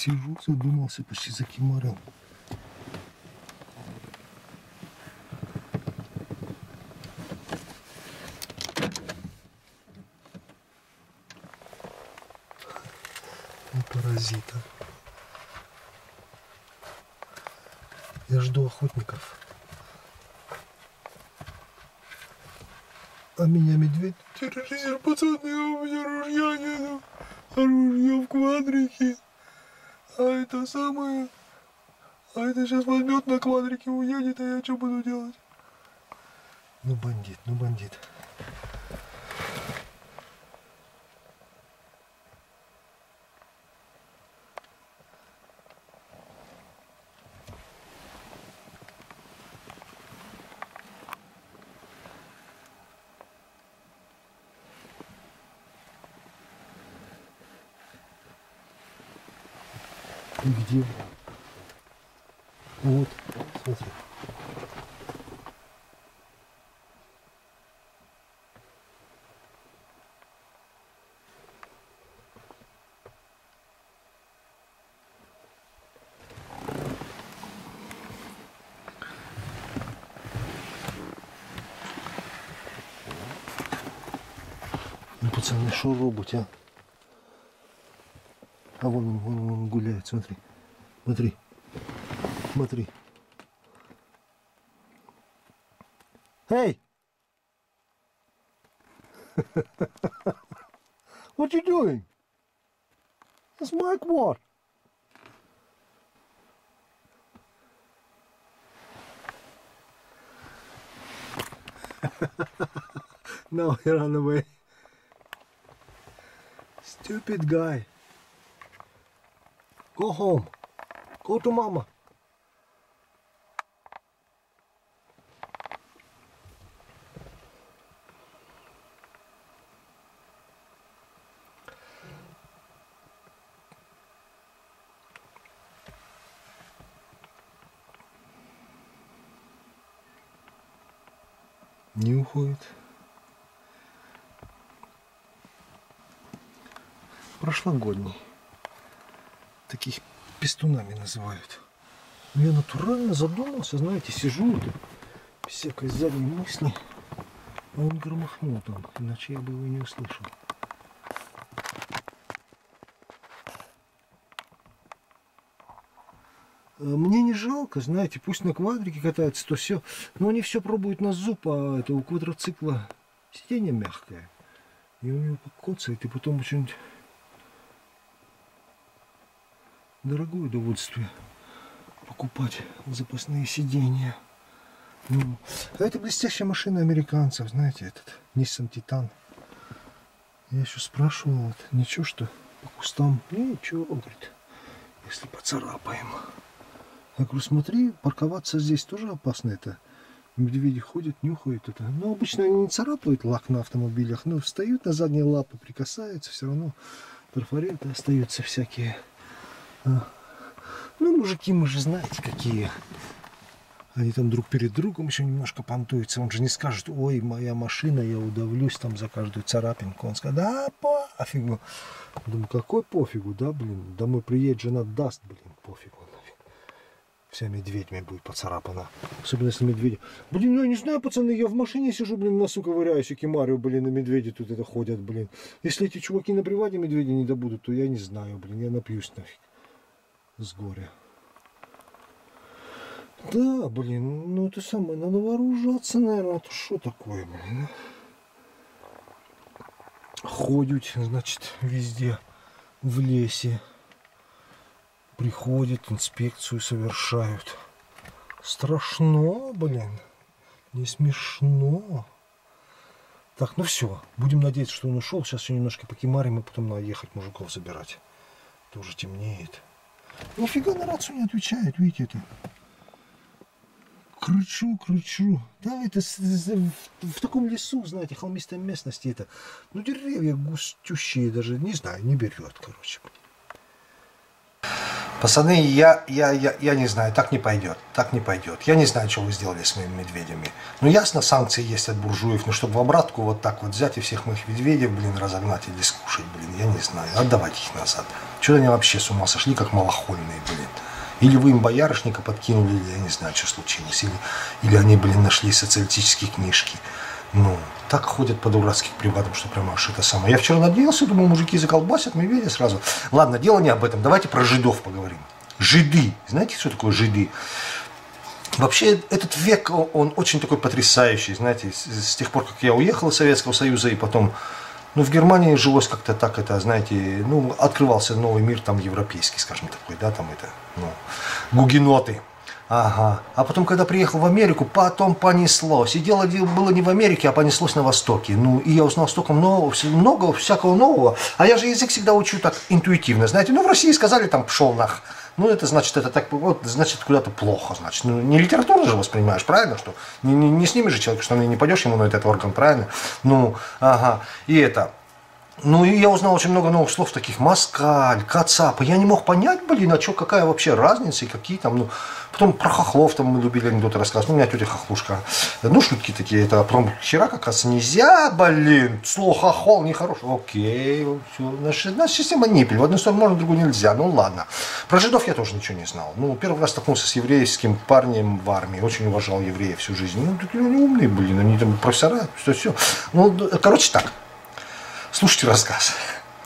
Сижу, задумался, почти закимарил. Паразита. Я жду охотников. А меня медведь. Терроризер, пацаны, у меня ружья нету. А ружье в квадрике. А это самое. А это сейчас возьмет на квадрике, уедет, а я что буду делать? Ну бандит, ну бандит. И где? Вот, смотри. Ну, пацаны, что робот, а? А вон он гуляет, смотри. Смотри. Смотри. Эй! What you doing? It's my quad. No, he ran away. Stupid guy. Go home. Go to mama. Не уходит. Прошлогодний. Таких пестунами называют. Но я натурально задумался, знаете, сижу тут, без всякой задней мысли, а он громыхнул там, иначе я бы его не услышал. Мне не жалко, знаете, пусть на квадрике катаются, то все, но они все пробуют на зуб, а это у квадроцикла сиденье мягкое, и у него покоцает, и потом что-нибудь дорогое удовольствие покупать запасные сиденья. Ну, а это блестящая машина американцев, знаете, этот Nissan Titan. Я еще спрашивал, вот, ничего, что по кустам? Ничего, говорит, если поцарапаем. Я говорю, смотри, парковаться здесь тоже опасно. Это медведи ходят, нюхают это. Но обычно они не царапают лак на автомобилях, но встают на задние лапы, прикасаются, все равно трафареты остаются всякие. Ну, мужики, мы же знаете, какие. Они там друг перед другом еще немножко понтуются. Он же не скажет, ой, моя машина, я удавлюсь там за каждую царапинку. Он скажет, да пофигу. Думаю, какой пофигу, да, блин. Домой приедет, жена даст, блин, пофигу. Вся медведьми будет поцарапана. Особенно если медведи. Блин, я не знаю, пацаны, я в машине сижу, блин, носу ковыряюсь, и кемарю, блин, и медведи тут это ходят, блин. Если эти чуваки на приваде медведи не добудут, то я не знаю, блин, я напьюсь нафиг. С горя. Да, блин, ну это самое, надо вооружаться, наверное, это что такое, блин? Ходят, значит, везде в лесе. Приходят, инспекцию совершают. Страшно, блин. Не смешно. Так, ну все. Будем надеяться, что он ушел. Сейчас еще немножко покемарим, и потом надо ехать мужиков забирать. Это уже темнеет. Нифига на рацию не отвечает, видите это. Кричу. Да, это в таком лесу, знаете, холмистой местности это. Ну, деревья густющие даже, не знаю, не берет, короче. Пацаны, я не знаю, так не пойдет, так не пойдет. Я не знаю, что вы сделали с моими медведями. Ну, ясно, санкции есть от буржуев, но чтобы в обратку вот так вот взять и всех моих медведей, блин, разогнать или скушать, блин, я не знаю. Отдавайте их назад. Что они вообще с ума сошли, как малохольные, блин. Или вы им боярышника подкинули, или я не знаю, что случилось. Или они, блин, нашли социалистические книжки. Ну, так ходят по дурацких приватам, что прямо аж это самое. Я вчера надеялся, думал, мужики заколбасят медведя сразу. Ладно, дело не об этом. Давайте про жидов поговорим. Жиды. Знаете, что такое жиды? Вообще, этот век, он очень такой потрясающий. Знаете, с тех пор, как я уехал из Советского Союза, и потом, ну, в Германии жилось как-то так, это, знаете, ну, открывался новый мир, там, европейский, скажем, такой, да, там это, ну, гугеноты. Ага. А потом, когда приехал в Америку, потом понеслось. И дело было не в Америке, а понеслось на Востоке. Ну, и я узнал столько много всякого нового. А я же язык всегда учу так интуитивно, знаете. Ну, в России сказали, там, пшел нах. Ну, это значит, это так, вот, значит, куда-то плохо, значит. Ну, не литературно же воспринимаешь, правильно, что? Не снимешь же человека, что не пойдешь ему на этот орган, правильно? Ну, ага. И это... Ну, и я узнал очень много новых слов, таких москаль, кацап. И я не мог понять, блин, а что, какая вообще разница и какие там, ну... Потом про хохлов там мы любили анекдоты рассказывать. Ну, у меня тетя хохлушка. Ну, шутки такие, это про херак, оказывается, нельзя, блин. Слово хохол нехорошее. Окей, все. Наша система ниппель. В одну сторону можно, в другую нельзя. Ну, ладно. Про жидов я тоже ничего не знал. Ну, первый раз столкнулся с еврейским парнем в армии. Очень уважал евреев всю жизнь. Ну, такие они умные, блин. Они там профессора, все. Ну, короче, так. Слушайте рассказ.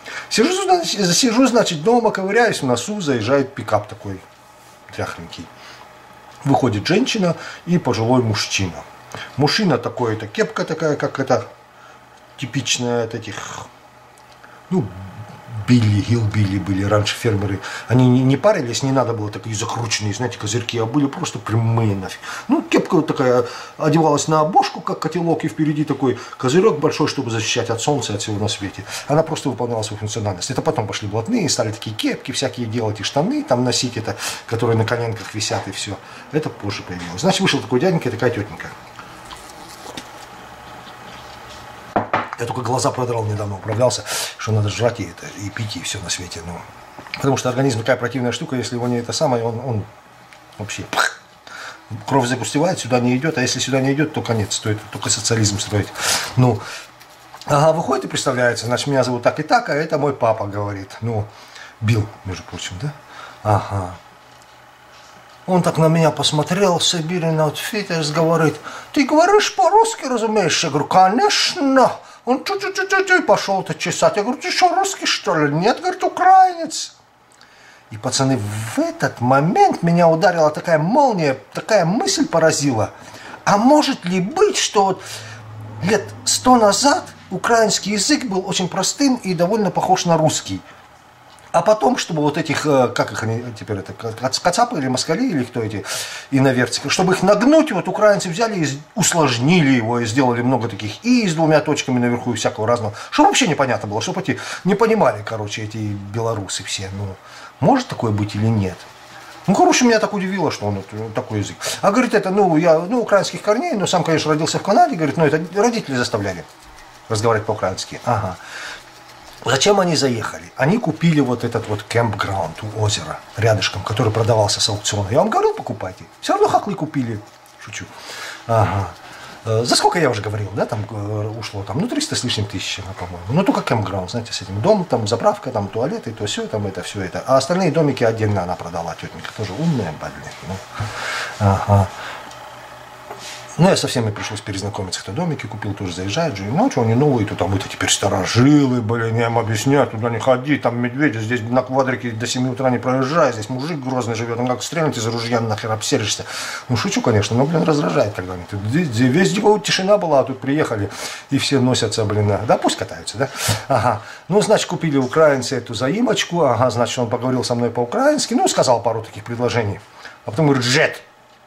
Сижу, значит, дома, ковыряюсь в носу, заезжает пикап такой тряхленький. Выходит женщина и пожилой мужчина. Мужчина такой, это кепка такая, как это типичная от этих, ну, гилбили были раньше фермеры. Они не парились, не надо было такие закрученные, знаете, козырьки, а были просто прямые нафиг. Ну, кепка вот такая одевалась на обошку, как котелок, и впереди такой козырек большой, чтобы защищать от солнца и от всего на свете. Она просто выполняла свою функциональность. Это потом пошли блатные, стали такие кепки всякие делать, и штаны там носить, это, которые на коленках висят, и все. Это позже появилось. Значит, вышел такой дяденька и такая тетенька. Я только глаза продрал недавно, управлялся, что надо жрать и, это, и пить, и все на свете. Ну, потому что организм такая противная штука, если его не это самое, он вообще кровь загустевает, сюда не идет, а если сюда не идет, то конец, стоит только социализм строить. Ну, ага, выходит и представляется, значит, меня зовут так и так, а это мой папа, говорит. Ну, Билл, между прочим, да? Ага. Он так на меня посмотрел, Сибирин Аутфитерс, говорит, ты говоришь по-русски, разумеешь? Я говорю, конечно. Он чуть-чуть пошел-то чесать. Я говорю, ты что, русский, что ли? Нет, говорит, украинец. И, пацаны, в этот момент меня ударила такая молния, такая мысль поразила. А может ли быть, что вот лет 100 назад украинский язык был очень простым и довольно похож на русский? А потом, чтобы вот этих, как их они теперь, это кацапы или москали, или кто эти иноверцы, чтобы их нагнуть, вот украинцы взяли и усложнили его, и сделали много таких и с двумя точками наверху, и всякого разного, чтобы вообще непонятно было, чтобы эти не понимали, короче, эти белорусы все, ну, может такое быть или нет? Ну, короче, меня так удивило, что он вот такой язык. А говорит, это, ну, я, ну, украинских корней, но сам, конечно, родился в Канаде, говорит, ну, это родители заставляли разговаривать по-украински. Ага. Зачем они заехали? Они купили вот этот вот кемпграунд у озера рядышком, который продавался с аукциона. Я вам говорил, покупайте. Все равно хохлы купили. Шучу. Ага. За сколько я уже говорил, да, там ушло, там, ну, 300 с лишним тысяч, по-моему. Ну, только кемпграунд, знаете, с этим домом, там, заправка, там, туалеты, то все, там, это, все это. А остальные домики отдельно она продала, тетенька, тоже умная, блин. Ну. Ага. Ну, я со всеми пришлось перезнакомиться, кто домики купил, тоже заезжает же. Ну, что они новые, то там это теперь старожилы, блин, я им объясняю, туда не ходи, там медведи, здесь на квадрике до 7 утра не проезжай, здесь мужик грозный живет, он как стрельнет из ружья, нахер обсеришься. Ну, шучу, конечно, но, блин, раздражает когда они. Весь дикая тишина была, а тут приехали, и все носятся, блин, да, пусть катаются, да. Ага, ну, значит, купили украинцы эту заимочку, ага, значит, он поговорил со мной по-украински, ну, сказал пару таких предложений, а потом говорит, жет.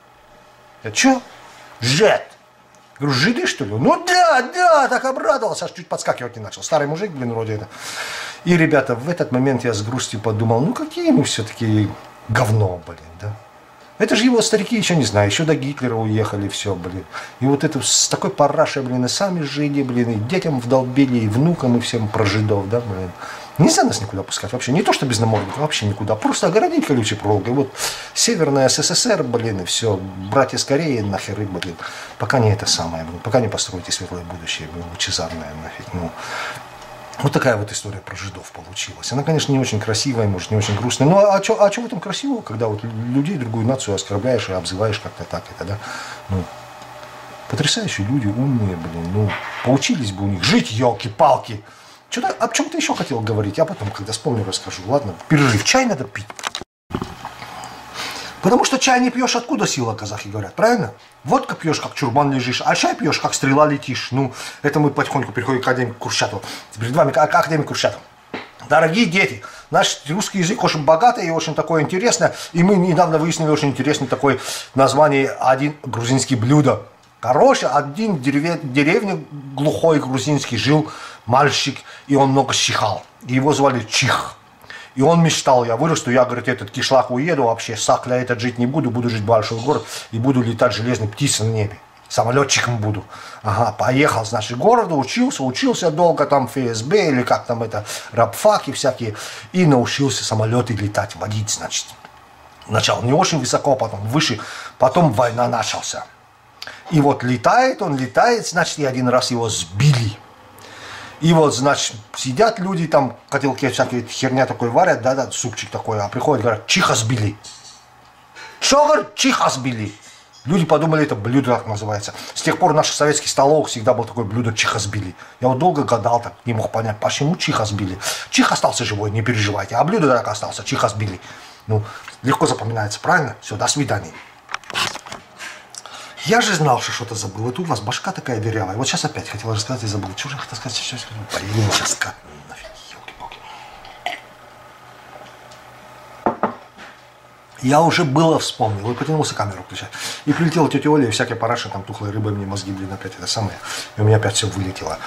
Я, чё? Жет. Говорю, жиды, что ли? Ну да, так обрадовался, аж чуть подскакивать не начал. Старый мужик, блин, вроде это. И, ребята, в этот момент я с грустью подумал, ну какие мы все-таки говно, блин, да. Это же его старики еще не знаю, еще до Гитлера уехали, все, блин. И вот это с такой парашей, блин, и сами жили, блин, и детям вдолбили, и внукам, и всем про жидов, да, блин. Нельзя нас никуда пускать вообще. Не то, что без намордника, вообще никуда. Просто огородить колючей проволокой. Вот Северная СССР, блин, и все. Братья с Кореей, нахер, блин. Пока не это самое, блин. Пока не построите светлое будущее, блин, лучезарное, нафиг. Ну, вот такая вот история про жидов получилась. Она, конечно, не очень красивая, может, не очень грустная. Ну, а что в этом красивого, когда вот людей, другую нацию оскорбляешь и обзываешь как-то так, это, да? Ну, потрясающие люди, умные, блин. Ну, поучились бы у них жить, елки-палки. Что-то об чем-то еще хотел говорить, а потом, когда вспомню, расскажу. Ладно, перерыв. Чай надо пить. Потому что чай не пьешь, откуда сила, казахи говорят, правильно? Водка пьешь, как чурбан лежишь, а чай пьешь, как стрела летишь. Ну, это мы потихоньку переходим к академику Курчатову. Перед вами академик Курчатов. Дорогие дети, наш русский язык очень богатый и очень такое интересное. И мы недавно выяснили очень интересное такое название, один грузинский блюдо. Короче, один в деревне глухой грузинский жил мальчик, и он много чихал. Его звали Чих. И он мечтал, я вырасту, я, говорит, этот кишлак уеду вообще, сакля этот жить не буду, буду жить в большой город и буду летать железной птицей на небе. Самолетчиком буду. Ага, поехал, значит, в городу, учился долго там ФСБ или как там это, рабфаки всякие, и научился самолеты летать, водить, значит. Сначала не очень высоко, потом выше, потом война начался. И вот летает, значит, и один раз его сбили. И вот, значит, сидят люди, там, котелки всякие, херня такой варят, да, супчик такой, а приходят, говорят, чиха сбили. Что, говорит, чиха сбили? Люди подумали, это блюдо так называется. С тех пор в наших советских столовых всегда было такое блюдо чиха сбили. Я вот долго гадал, так не мог понять, почему чиха сбили. Чих остался живой, не переживайте, а блюдо так остался, чиха сбили. Ну, легко запоминается, правильно? Все, до свидания. Я же знал, что что-то забыл. Вот у вас башка такая дырявая. Вот сейчас опять хотел рассказать и забыл. Что же я хотел сказать? Блин, сейчас как? Нафиг, елки-палки. Я уже было вспомнил. И потянулся камеру включать. И прилетела тетя Оля, и всякие параши, там тухлой рыбой мне мозги, блин, опять это самое. И у меня опять все вылетело.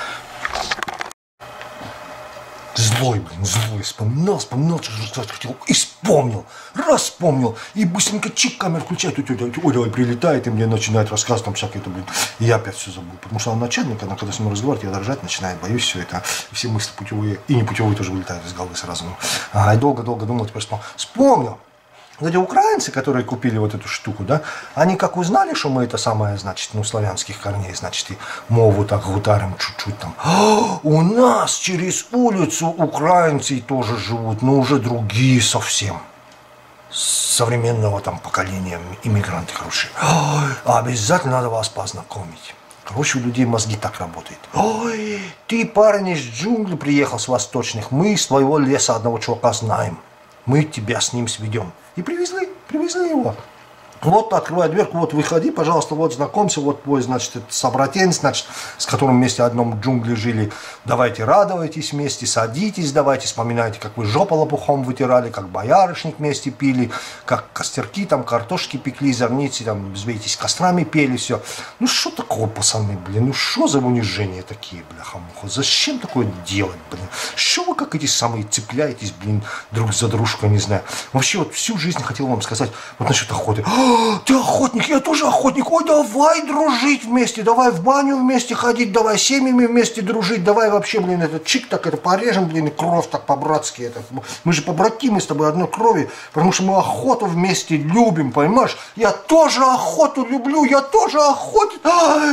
Злой, блин, злой, вспоминал, что хотел, и вспомнил, вспомнил, и быстренько чик, камеру включает, и тетя Оля прилетает, и мне начинает рассказывать там всякое, блин, и я опять все забыл, потому что она начальник, она когда с ним разговаривает, я дрожать начинает, боюсь все это, и все мысли путевые, и не путевые тоже вылетают из головы сразу, и долго-долго думал, теперь вспомнил. Вот эти украинцы, которые купили вот эту штуку, да, они как узнали, что мы это самое, значит, ну, славянских корней, значит, и мову так гутарим чуть-чуть там. У нас через улицу украинцы тоже живут, но уже другие совсем. Современного там поколения иммигранты хорошие. Обязательно надо вас познакомить. Короче, у людей мозги так работают. Ой, ты, парень, из джунглей приехал с восточных, мы из твоего леса одного чувака знаем. Мы тебя с ним сведем. И привезли его. Вот, открывай дверку, вот выходи, пожалуйста, вот знакомься, вот твой, значит, собратец, значит, с которым вместе в одном джунгле жили. Давайте радуйтесь вместе, садитесь, давайте вспоминайте, как вы жопу лопухом вытирали, как боярышник вместе пили, как костерки, там, картошки пекли, зерницы, там, взвейтесь, кострами пели, все. Ну, что такого, пацаны, блин, ну, что за унижения такие, бляха-муха, зачем такое делать, блин? Что вы, как эти самые, цепляетесь, блин, друг за дружку, не знаю. Вообще, вот всю жизнь хотел вам сказать, вот насчет охоты. Ты охотник, я тоже охотник. Ой, давай дружить вместе, давай в баню вместе ходить, давай семьями вместе дружить, давай вообще, блин, этот чик так это порежем, блин, и кровь так по-братски. Это. Мы же побратимы с тобой одной крови, потому что мы охоту вместе любим, понимаешь? Я тоже охоту люблю, я тоже охотник.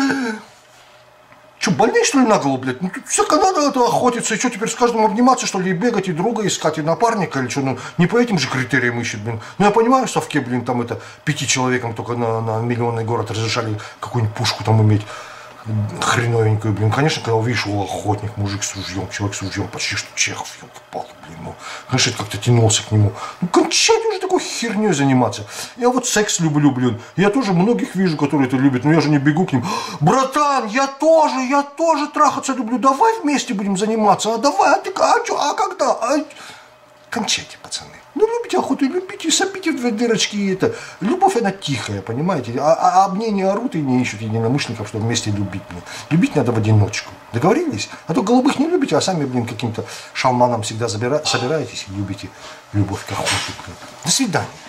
Что, больные, что ли, на голову, блядь? Ну, тут вся Канада это охотится, и что, теперь с каждым обниматься, что ли, и бегать, и друга искать, и напарника, или что, ну, не по этим же критериям ищет, блин. Ну, я понимаю, в совке, блин, там это, 5 человекам только на миллионный город разрешали какую-нибудь пушку там иметь, хреновенькую, блин. Конечно, когда увидишь, о, охотник, мужик с ружьем, человек с ружьем, почти что Чехов, елки-палки, блин, ну, конечно, это как-то тянулся к нему. Ну, кончать уже такой херней заниматься. Я вот секс люблю, блин. Я тоже многих вижу, которые это любят, но я же не бегу к ним. Братан, я тоже трахаться люблю, давай вместе будем заниматься, а давай, а ты, а что, а когда? Кончайте, пацаны. Ну, любите охоту, любите, сопите в дырочки, и это. Любовь, она тихая, понимаете? А об ней не орут и не ищут единомышленников, чтобы вместе любить. Блин. Любить надо в одиночку. Договорились? А то голубых не любите, а сами, блин, каким-то шалманом всегда собираетесь и любите любовь к охоте. Блин. До свидания.